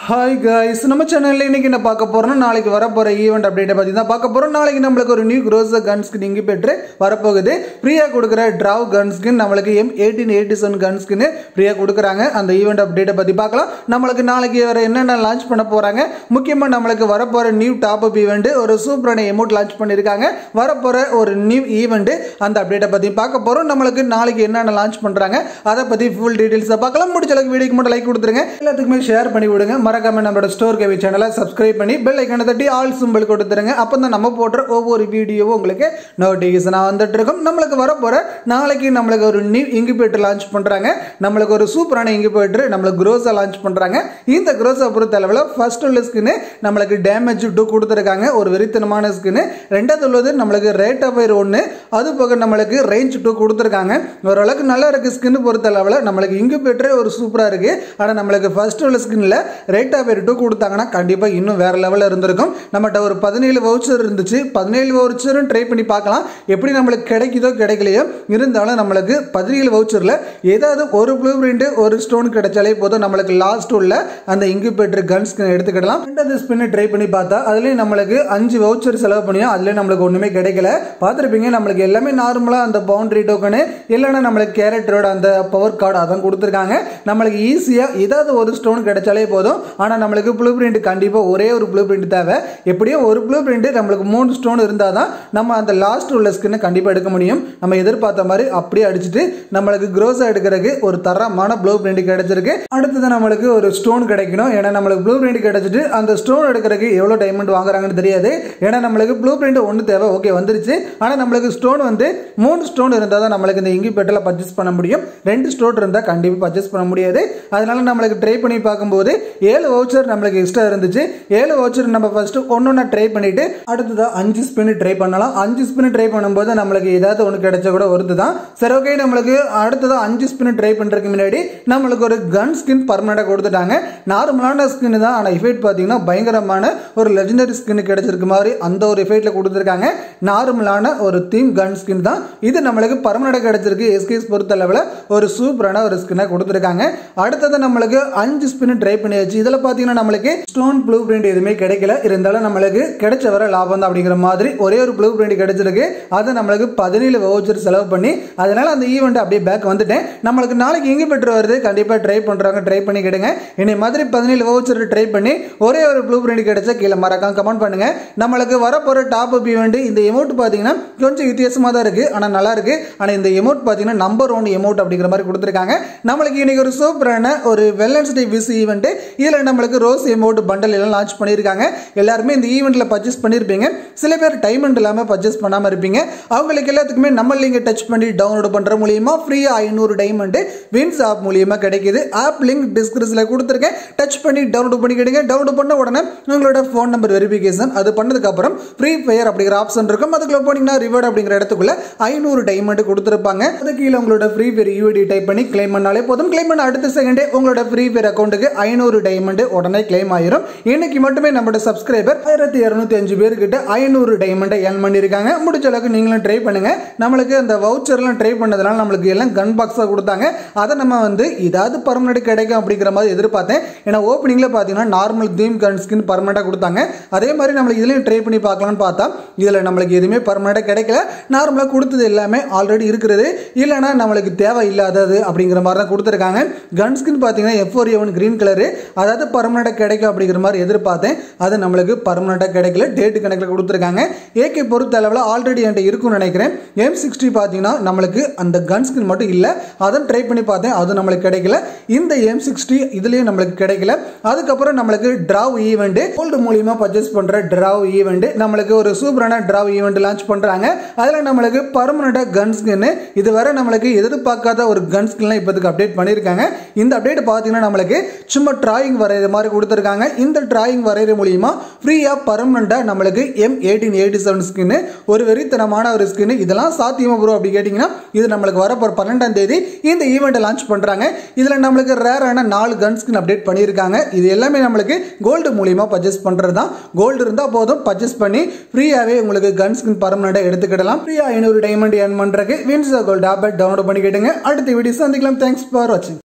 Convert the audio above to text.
Hi guys, நம்ம சேனல்ல இன்னைக்கு என்ன பார்க்க போறோம்னா நாளைக்கு வர போற ஈவென்ட் அப்டேட் பத்தி தான் பார்க்க போறோம். நாளைக்கு நமக்கு ஒரு நியூ groza gun skin இங்க பெற்று வர போகுது. ஃப்ரீயா கொடுக்கிற draw gun skin நமக்கு M1887 gun skin ஃப்ரீயா கொடுக்கறாங்க. அந்த ஈவென்ட் அப்டேட் பத்தி பார்க்கலாம். நமக்கு நாளைக்கு வர என்னென்ன லான்ச் பண்ண போறாங்க. முக்கியமா நமக்கு வர போற நியூ டாப் அப் ஈவென்ட் ஒரு சூப்பரான எமோட் லான்ச் பண்ணிருக்காங்க. வர போற ஒரு நியூ ஈவென்ட் அந்த அப்டேட் பத்தி பார்க்க போறோம். நமக்கு நாளைக்கு என்னென்ன லான்ச் பண்றாங்க அத பத்தி ஃபுல் டீடைல்ஸ் பார்க்கலாம். முடிஞ்ச அளவுக்கு வீடியோக்கு மட்டும் லைக் கொடுத்துருங்க. எல்லாத்துக்குமே ஷேர் பண்ணி விடுங்க. மறக்காம நம்மளோட ஸ்டோர் கேவி சேனலை சப்ஸ்கிரைப் பண்ணி பெல் ஐகானை தட்டி ஆல் சிம்பிள் கொடுத்துருங்க. அப்பதான் நம்ம போடுற ஒவ்வொரு வீடியோவும் உங்களுக்கு நோட்டிஃபிகேஷனா வந்துட்டு இருக்கும். நம்மளுக்கு வர போற நாளைக்கு நம்மளுக்கு ஒரு நியூ இன்குபேட்டர் லான்ச் பண்றாங்க. நம்மளுக்கு ஒரு சூப்பரான இன்குபேட்டர் நம்மளுக்கு groza லான்ச் பண்றாங்க. இந்த groza பொறுத்த அளவுல ஃபர்ஸ்ட் உள்ள ஸ்கின் நம்மளுக்கு டேமேஜ் 2 கொடுத்திருக்காங்க. ஒரு வெறித்தனமான ஸ்கின். ரெண்டாவது உள்ளது நம்மளுக்கு ரேட் ஆஃப் ஃபயர் 1 அது போக நம்மளுக்கு ரேஞ்ச் 2 கொடுத்திருக்காங்க. ஓரளவுக்கு நல்லா இருக்கு ஸ்கின் பொறுத்த அளவுல. நம்மளுக்கு இன்குபேட்டர் ஒரு சூப்பரா இருக்கு. ஆனா நம்மளுக்கு ஃபர்ஸ்ட் உள்ள ஸ்கின்ல ரேட் ஆஃப் ஃபயர் 2 கொடுத்தாங்கன்னா கண்டிப்பா இன்னும் வேற லெவல்ல இருந்திருக்கும். நம்மட்ட ஒரு 17 வவுச்சர் இருந்துச்சு. 17 வவுச்சரும் ட்ரை பண்ணி பார்க்கலாம். எப்படி நம்மளுக்கு கிடைக்குதோ கிடைக்கலையோ இருந்தாலும் நம்மளுக்கு 17 வவுச்சர்ல ஏதாவது ஒரு ப்ளூ பிரிண்ட் ஒரு ஸ்டோன் கிடைச்சாலே போதும் நம்மளுக்கு லாஸ்ட் உள்ள அந்த இன்குபேட்டர் கன் ஸ்கின் எடுத்துக்கிடலாம். ரெண்டாவது ஸ்பின் ட்ரை பண்ணி பார்த்தா அதுலயும் நம்மளுக்கு 5 வவுச்சர் செலவு பண்ணியும் அதுல நம்மளுக்கு ஒண்ணுமே கிடைக்கல. பார்த்திருப்பீங்க நம்மளுக்கு எல்லாமே நார்மலா அந்த பவுண்டரி டோக்கன் இல்லைன்னா நம்மளுக்கு கேரக்டரோட அந்த பவர் கார்டு அதான் கொடுத்துருக்காங்க. நம்மளுக்கு ஈஸியா ஏதாவது ஒரு ஸ்டோன் கிடைச்சாலே போதும். ஆனா நம்மளுக்கு ப்ளூ பிரிண்ட் கண்டிப்பா ஒரே ஒரு ப்ளூ பிரிண்ட் தேவை. எப்படியும் ஒரு ப்ளூ பிரிண்ட் நம்மளுக்கு 3 ஸ்டோன் இருந்தாதான் நம்ம அந்த லாஸ்ட் உள்ள ஸ்கின் கண்டிப்பா எடுக்க முடியும். நம்ம எதிர்பார்த்த மாதிரி அப்படியே அடிச்சுட்டு நம்மளுக்கு groza எடுக்கிறதுக்கு ஒரு தரமான ப்ளூ பிரிண்ட் கிடைச்சிருக்கு. அடுத்தது நம்மளுக்கு ஒரு ஸ்டோன் கிடைக்கணும். ஏன்னா நம்மளுக்கு ப்ளூ பிரிண்ட் கிடைச்சிட்டு அந்த ஸ்டோன் எடுக்கிறதுக்கு எவ்வளவு டைமண்ட் வாங்குறாங்கன்னு தெரியாது. ஏன்னா நம்மளுக்கு ப்ளூ பிரிண்ட் ஒன்று தேவை. ஓகே வந்துருச்சு. ஆனா நம்மளுக்கு ஸ்டோன் வந்து 3 ஸ்டோன் இருந்தா தான் நம்மளுக்கு இந்த இன்குபேட்டர்ல பர்ச்சேஸ் பண்ண முடியும். 2 ஸ்டோன் இருந்தா கண்டிப்பா பர்ச்சேஸ் பண்ண முடியாது. அதனால நம்மளுக்கு ட்ரை பண்ணி பார்க்கும்போது 7 வவுச்சர் நம்மளுக்கு எக்ஸ்ட்ரா இருந்துச்சு. 7 வவுச்சர் நம்ம ஃபர்ஸ்ட் ஒன்னொன்னா ட்ரை பண்ணிட்டு அடுத்ததா 5 ஸ்பின் ட்ரை பண்ணலாம். 5 ஸ்பின் ட்ரை பண்ணும்போது நம்மளுக்கு ஏதாவது ஒன்று கிடைச்சா கூட வருதுதான். சரி ஓகே நம்மளுக்கு அடுத்ததா 5 ஸ்பின் ட்ரை பண்றதுக்கு முன்னாடி நம்மளுக்கு ஒரு கன் ஸ்கின் பர்மனண்டா கொடுத்துட்டாங்க. நார்மலான ஸ்கின் தான். ஆனா எஃபெக்ட் பாத்தீங்கன்னா பயங்கரமான ஒரு லெஜெண்டரி ஸ்கின் கிடைச்சிருக்கு மாதிரி அந்த ஒரு எஃபெக்ட்ல கொடுத்துருக்காங்க. நார்மலான ஒரு தீம் கன் ஸ்கின் தான் இது. நம்மளுக்கு பர்மனண்டா கிடைச்சிருக்கு. எஸ்கேஸ் பொறுத்த அளவுல ஒரு சூப்பரான ஒரு ஸ்கின்னை கொடுத்துருக்காங்க. அடுத்தது நம்மளுக்கு 5 ஸ்பின் ட்ரை பண்ணியாச்சு. இதுல பாத்தீங்கன்னா நம்மளுக்கு ஸ்டோன் ப்ளூ பிரிண்ட் எதுவுமே கிடைக்கல. இருந்தாலும் நம்மளுக்கு கிடைச்ச வர லாபம் தான் அப்படிங்கிற மாதிரி ஒரே ஒரு ப்ளூ பிரிண்ட் கிடைச்சிருக்கு. அதை நம்மளுக்கு 17 வவுச்சர் செலவு பண்ணி அதனால அந்த ஈவெண்ட் அப்படியே பேக் வந்துட்டேன். நம்மளுக்கு நாளைக்கு எங்க பெற்று வருது கண்டிப்பா ட்ரை பண்றாங்க. ட்ரை பண்ணி கிடுங்க. என்னை மாதிரி 17 வவுச்சர் ட்ரை பண்ணி ஒரே ஒரு ப்ளூ பிரிண்ட் கிடைச்சா கீழே மறக்காம கமெண்ட் பண்ணுங்க. நம்மளுக்கு வரப்போற டாப் அப் ஈவெண்ட் இந்த எமௌண்ட் பாத்தீங்கன்னா கொஞ்சம் வித்தியாசமா தான் இருக்கு. ஆனா நல்லா இருக்கு. ஆனா இந்த எமௌண்ட் பாத்தீங்கன்னா நம்பர் 1 எமௌண்ட் அப்படிங்கிற மாதிரி கொடுத்திருக்காங்க. நம்மளுக்கு இன்னைக்கு ஒரு சூப்பரான ஒரு வெலன்ஸ் டே விஸ் ஈவெண்ட். இதுல நம்மளுக்கு ரோஸ் எமௌண்ட் பண்டல் எல்லாம் லான்ச் பண்ணிருக்காங்க. எல்லாருமே இந்த ஈவெண்ட்ல பர்ச்சேஸ் பண்ணிருப்பீங்க. சில பேர் டைமண்ட் இல்லாம பர்ச்சேஸ் பண்ணாம இருப்பீங்க. அவங்களுக்கு எல்லாத்துக்குமே நம்ம லிங்க் டச் பண்ணி டவுன்லோட் பண்ற மூலமா ஃப்ரீயா 500 டைமண்ட் வின்ஸ் ஆப் மூலமா கிடைக்குது. ஆப் லிங்க் டிஸ்கிரிப்ஷன்ல கொடுத்திருக்கேன். டச் பண்ணி டவுன்லோட் பண்ணிக்கிடுங்க. டவுன்லோட் பண்ண உடனே உங்களோட ஃபோன் நம்பர் வெரிஃபிகேஷன் அது பண்ணதுக்கு அப்புறம் ஃப்ரீ ஃபயர் அப்படிங்கிற ஆப்ஷன் இருக்கும். அதுக்குள்ள போனீங்கன்னா ரிவார்ட் அப்படிங்கிற இடத்துக்குள்ள 500 டைமண்ட் கொடுத்திருப்பாங்க. அது கீழே உங்களோட ஃப்ரீ ஃபயர் யூஐடி டைப் பண்ணி கிளைம் பண்ணாலே போதும். கிளைம் பண்ண அடுத்த செகண்டே உங்களோட ஃப்ரீ ஃபயர் அக்கௌண்ட்டுக்கு 500 டைமண்ட் உடனே கிளைம் ஆயிரும். இன்னைக்கு மட்டுமே நம்மளோட சப்ஸ்கிரைபர் 1205 பேர்கிட்ட 500 டைமண்டை ஏர்ன் பண்ணிருக்காங்க. முடிஞ்ச அளவுக்கு நீங்களும் ட்ரை பண்ணுங்க. நம்மளுக்கு அந்த வவுச்சர்லாம் ட்ரை பண்ணதுனால நம்மளுக்கு எல்லாம் கன் பாக்ஸா கொடுத்தாங்க. அதை நம்ம வந்து இதாவது பர்மனெண்ட் கிடைக்கும் அப்படிங்கிற மாதிரி எதிர்பார்த்தேன். ஏன்னா ஓப்பனிங்ல பாத்தீங்கன்னா நார்மல் தீம் கன் ஸ்கின் பர்மனெண்டா கொடுத்தாங்க. அதே மாதிரி நம்மளுக்கு இதுலயும் ட்ரை பண்ணி பார்க்கலாம்னு பார்த்தா இதுல நம்மளுக்கு எதுவுமே பர்மனெண்டா கிடைக்கல. நார்மலா கொடுத்தது எல்லாமே ஆல்ரெடி இருக்கிறது இல்லைன்னா நம்மளுக்கு தேவை இல்லாதது அப்படிங்கிற மாதிரி தான் கொடுத்துருக்காங்க. கன் ஸ்கின் பாத்தீங்கன்னா F4A1 கிரீன் கலரு அதாவது பர்மனெண்டா கிடைக்கும் அப்படிங்கிற மாதிரி எதிர்பார்த்தேன். அது நம்மளுக்கு பர்மனெண்டா கிடைக்கல. டேட் கணக்கில் கொடுத்துருக்காங்க. ஏகே பொறுத்த அளவில் ஆல்ரெடி என்கிட்ட இருக்கும்னு நினைக்கிறேன். M60 பார்த்தீங்கன்னா நம்மளுக்கு அந்த கன் ஸ்கின் மட்டும் இல்லை. அதை ட்ரை பண்ணி பார்த்தேன். அது நம்மளுக்கு கிடைக்கல. இந்த M60 இதுலயும் நம்மளுக்கு கிடைக்கல. அதுக்கப்புறம் நம்மளுக்கு டிராவ் ஈவெண்ட் கோல்டு மூலியமா பர்ச்சேஸ் பண்ற டிராவ் ஈவெண்ட் நம்மளுக்கு ஒரு சூப்பரான டிராவ் ஈவெண்ட் லான்ச் பண்றாங்க. அதுல நம்மளுக்கு பர்மனெண்டா கன் ஸ்கின் இதுவரை நம்மளுக்கு எதிர்பார்க்காத ஒரு கன் ஸ்கின்லாம் இப்போதைக்கு அப்டேட் பண்ணியிருக்காங்க. இந்த அப்டேட் பார்த்தீங்கன்னா நம்மளுக்கு சும்மா டிராயிங் வரைகிற மாதிரி கொடுத்துருக்காங்க. இந்த டிராயிங் வரைகிற மூலியமா ஃப்ரீயா பர்மனெண்டா நம்மளுக்கு M1887 ஸ்கின் ஒரு வெறித்தனமான ஒரு ஸ்கின். இதெல்லாம் சாத்தியமா ப்ரோ அப்படி கேட்டீங்கன்னா இது நம்மளுக்கு வரப்போற 12ஆம் தேதி இந்த ஈவெண்ட் லான்ச் பண்றாங்க. இதுல நம்மளுக்கு ரேரான 4 கன் ஸ்கின் அப்டேட் பண்ணியிருக்காங்க. இது எல்லாமே நம்மளுக்கு கோல்டு மூலியமா பர்ச்சேஸ் பண்றது தான். கோல்டு இருந்தா போதும் பர்ச்சேஸ் பண்ணி ஃப்ரீயாவே உங்களுக்கு கன் ஸ்கின் பர்மனெண்டா எடுத்துக்கிடலாம். ஃப்ரீயா 500 டைமண்ட் ஏர்ன் பண்றதுக்கு வின்ஸ் கோல்ட் ஆப் டவுன்லோட் பண்ணிக்கிடுங்க. அடுத்த வீடியோ சந்திக்கலாம். தேங்க்ஸ் ஃபார் வாட்சிங்.